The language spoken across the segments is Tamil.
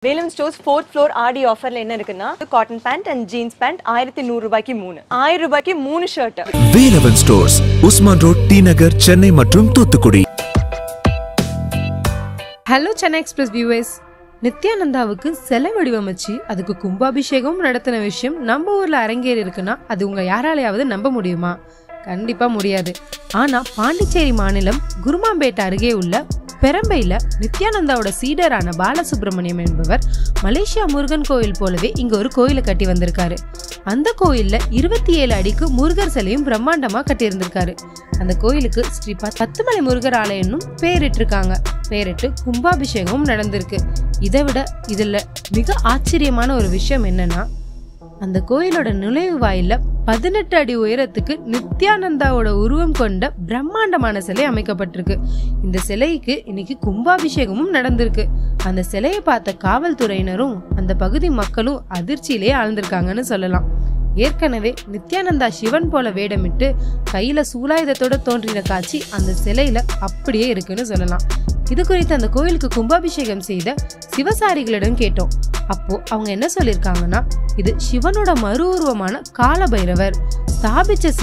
வேலம் ஸ்டோர்ஸ் 4th floor ஆடி ஆஃபர்ல என்ன இருக்குன்னா cotton pant and jeans pant 1100 ரூபாய்க்கு 3 1000 ரூபாய்க்கு 3 shirt. Velam stores Usman road T Nagar Chennai மற்றும் Thoothukudi. Hello Chennai express viewers, நித்யானந்தாவுக்கு சிலை வடிவமைச்சு அதுக்கு கும்பாபிஷேகம் நடத்தின விஷயம் நம்ம ஊர்ல அரங்கேறி இருக்குன்னா அது உங்க யாராலையாவது நம்ப முடியுமா? கண்டிப்பா முடியாது. ஆனா பாண்டிச்சேரி மாநிலம் குருமாம்பேட்டை அருகே உள்ள பெரம்பையில நித்யானந்தாவோட சீடரான பாலசுப்ரமணியம் என்பவர் மலேசியா முருகன் கோயில் போலவே இங்க ஒரு கோயிலை கட்டி வந்திருக்காரு. அந்த கோயில்ல 27 அடிக்கு முருகர் சிலையும் பிரம்மாண்டமா கட்டி இருந்திருக்காரு. அந்த கோயிலுக்கு ஸ்ரீ பத்துமலை முருகர் ஆலயம்னு பேரிட்டிருக்காங்க. பேரிட்டு கும்பாபிஷேகமும் நடந்திருக்கு. இதை விட இதுல மிக ஆச்சரியமான ஒரு விஷயம் என்னன்னா, அந்த கோயிலோட நுழைவு வாயில 18 அடி உயரத்துக்கு நித்யானந்தாவோட உருவம் கொண்ட பிரம்மாண்டமான சிலை அமைக்கப்பட்டிருக்கு. இந்த சிலைக்கு இன்னைக்கு கும்பாபிஷேகமும் நடந்திருக்கு. அந்த சிலையை பார்த்த காவல்துறையினரும் அந்த பகுதி மக்களும் அதிர்ச்சியிலேயே ஆழ்ந்திருக்காங்கன்னு சொல்லலாம். ஏற்கனவே நித்யானந்தா சிவன் போல வேடமிட்டு கையில சூலாயுதத்தோட தோன்றின காட்சி அந்த சிலையில அப்படியே இருக்குன்னு சொல்லலாம். இது குறித்து அந்த கோயிலுக்கு கும்பாபிஷேகம் செய்த சிவசாரிகளிடம் கேட்டோம். அப்போ அவங்க என்ன சொல்லிருக்காங்கன்னா, இது சிவனோட மறு உருவமான காலபைரவர். ஸ்தாபிச்ச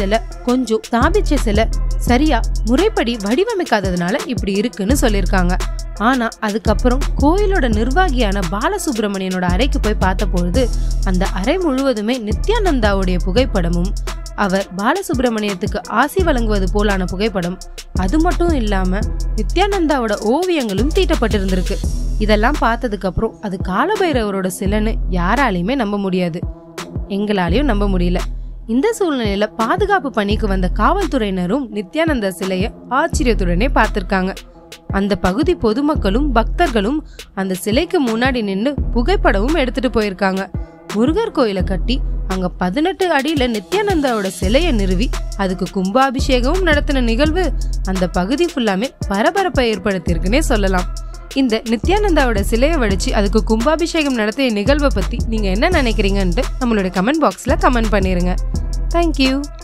சிலை சரியா முறைப்படி வடிவமைக்காததுனால இப்படி இருக்குன்னு சொல்லியிருக்காங்க. ஆனா அதுக்கப்புறம் கோயிலோட நிர்வாகியான பாலசுப்ரமணியனோட அறைக்கு போய் பார்த்த பொழுது அந்த அறை முழுவதுமே நித்யானந்தாவுடைய புகைப்படமும் அவர் பாலசுப்ரமணியத்துக்கு ஆசி வழங்குவது போலான புகைப்படம், அது மட்டும் இல்லாம நித்யானந்தாவோட ஓவியங்களும் தீட்டப்பட்டிருந்திருக்கு. இதெல்லாம் பார்த்ததுக்கு அப்புறம் அது காலபைரவரோட சிலைன்னு யாராலையுமே நம்ப முடியாது. எங்களாலையும் நம்ப முடியல. இந்த சூழ்நிலையில பாதுகாப்பு பணிக்கு வந்த காவல்துறையினரும் நித்யானந்தா சிலைய ஆச்சரியத்துடனே பார்த்திருக்காங்க. அந்த பகுதி பொதுமக்களும் பக்தர்களும் அந்த சிலைக்கு முன்னாடி நின்று புகைப்படமும் எடுத்துட்டு போயிருக்காங்க. முருகர் கோயிலை கட்டி அங்க 18 அடியில நித்யானந்தாவோட சிலையை நிறுவி அதுக்கு கும்பாபிஷேகமும் நடத்தின நிகழ்வு அந்த பகுதி ஃபுல்லாமே பரபரப்பை ஏற்படுத்தியிருக்குன்னே சொல்லலாம். இந்த நித்யானந்தாவோட சிலையை வடிச்சு அதுக்கு கும்பாபிஷேகம் நடத்திய நிகழ்வை பத்தி நீங்க என்ன நினைக்கிறீங்கன்ட்டு நம்மளோட கமெண்ட் பாக்ஸ்ல கமெண்ட் பண்ணிருங்க. தேங்க்யூ.